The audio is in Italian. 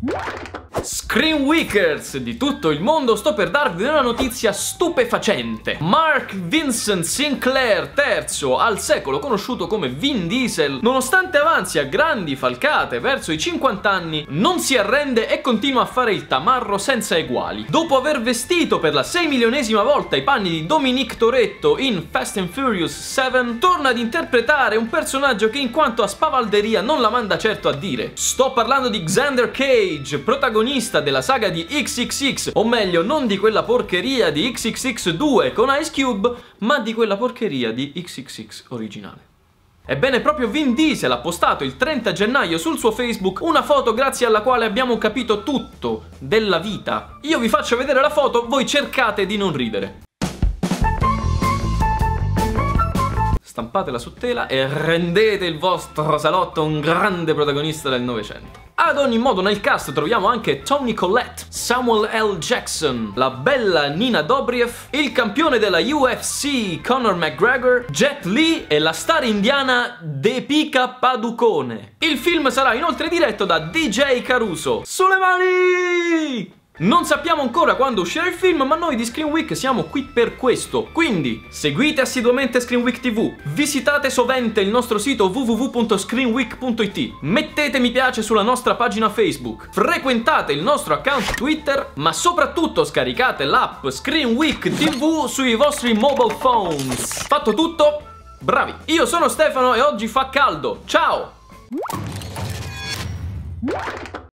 Screen Weekers di tutto il mondo, sto per darvi una notizia stupefacente. Mark Vincent Sinclair III, al secolo conosciuto come Vin Diesel, nonostante avanzi a grandi falcate verso i 50 anni, non si arrende e continua a fare il tamarro senza eguali. Dopo aver vestito per la 6 milionesima volta i panni di Dominic Toretto in Fast and Furious 7, torna ad interpretare un personaggio che in quanto a spavalderia non la manda certo a dire. Sto parlando di Xander Cage, protagonista della saga di XXX, o meglio non di quella porcheria di XXX2 con Ice Cube, ma di quella porcheria di XXX originale. Ebbene, proprio Vin Diesel ha postato il 30 gennaio sul suo Facebook una foto grazie alla quale abbiamo capito tutto della vita. Io vi faccio vedere la foto, voi cercate di non ridere. Stampatela su tela e rendete il vostro salotto un grande protagonista del Novecento. Ad ogni modo nel cast troviamo anche Toni Collette, Samuel L. Jackson, la bella Nina Dobrev, il campione della UFC Conor McGregor, Jet Li e la star indiana Deepika Padukone. Il film sarà inoltre diretto da DJ Caruso. Sulle mani! Non sappiamo ancora quando uscirà il film, ma noi di Screen Week siamo qui per questo. Quindi seguite assiduamente Screen Week TV, visitate sovente il nostro sito www.screenweek.it, mettete mi piace sulla nostra pagina Facebook, frequentate il nostro account Twitter, ma soprattutto scaricate l'app Screen Week TV sui vostri mobile phones. Fatto tutto? Bravi! Io sono Stefano e oggi fa caldo. Ciao!